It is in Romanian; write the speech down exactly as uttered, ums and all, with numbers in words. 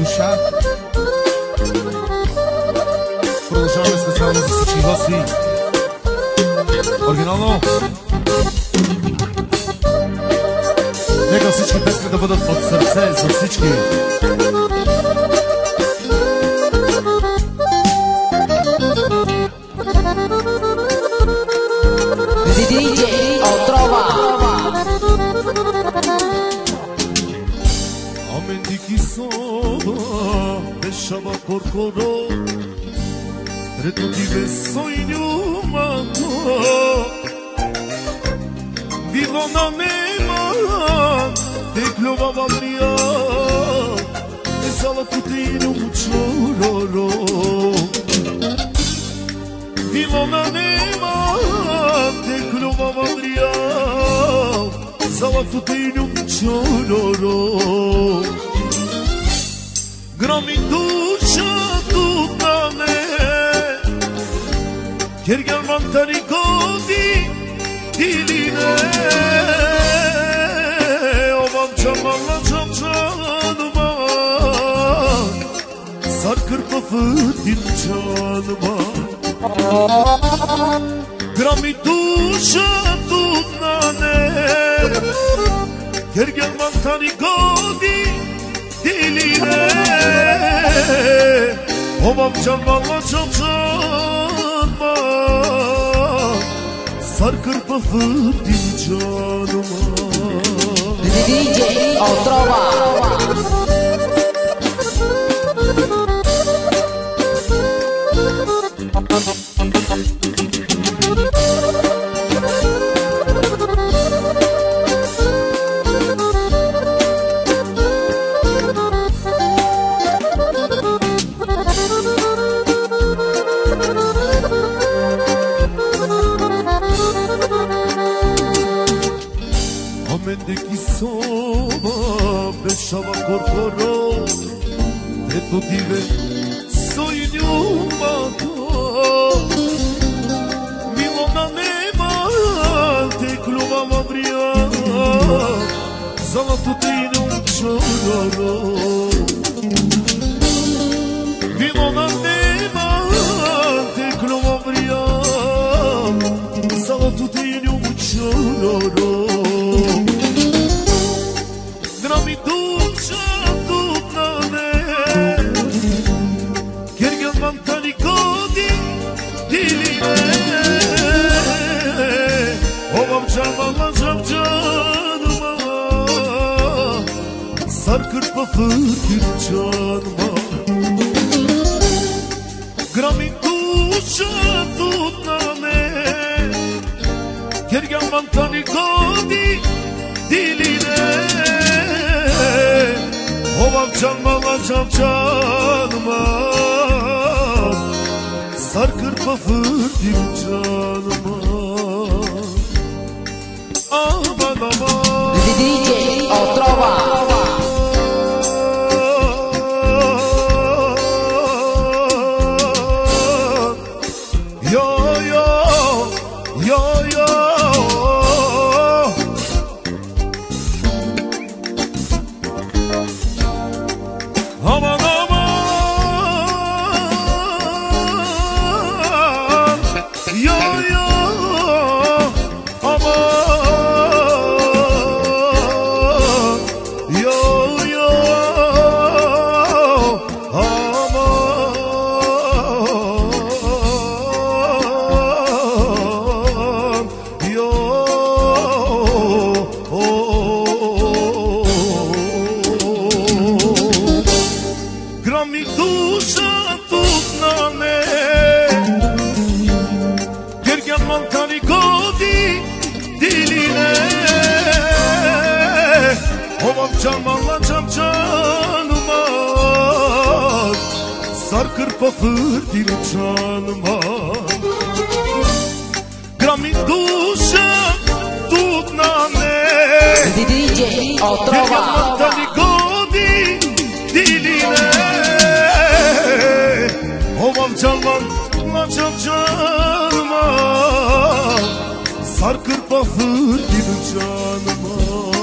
душа. Продължаваме специално за всички гости. Оригинално. Нека всички песни да бъдат от сърце за всички. диджей Отрова. Amendiki soba Beşaba korkoro Treto dive soynumako Divona nema Teklova vamria Esala kutinu mučororo Divona nema Teklova vamria Esala kutinu mučororo Grami duša tutane Ker gelman tani godi diline Ovam çamanla çam canıma Sar kırpa fırdin canıma Grami duša tutane Ker gelman tani godi diline Ovam canmanla çam canıma Sar kırpa fırdin canıma диджей Отрова. Amendeki soba Beşava korkoro Treto dive soynumako Milona nema Teklova vamria Zala tutinu čororo Milona nema Teklova vamria Zala tutinu čororo Grami duša tutane Ker gelman tani godi diline Ovam canmanla cam canıma Sar kırpa fırdin canıma Grami duša tutane Ker gelman tani godi diline Ovam canmanla cam canıma Sar kırpa fırdin canıma Aman aman диджей Отрова. Yo yo yo yo Aman aman Yo yo Aman Yo yo Aman Yo Grami duša tutnane Ker gelman tani godi diline Ovam canmanla cam canıma Sar kırpa fırdin canıma Grami duša tutnane диджей Ker Отрова. gelman tani godi diline Ovam canmanla cam canıma Sar kırpa fırdin canıma